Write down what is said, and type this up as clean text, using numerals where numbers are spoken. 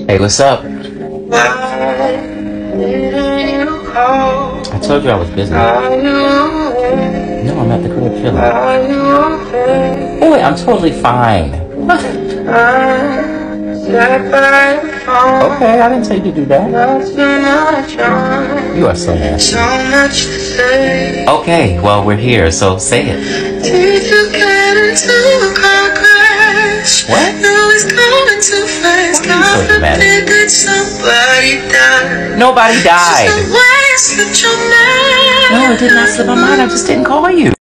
Hey, what's up? I told you I was busy. No, I'm at the crib chilling. Oh wait, I'm totally fine. Okay, I didn't tell you to do that. You are so nasty. Okay, well, we're here, so say it. Did you get into a car crash? What? No, it's coming too fast. Why are you so dramatic? Did somebody die? Nobody died. No, it did not slip my mind. I just didn't call you.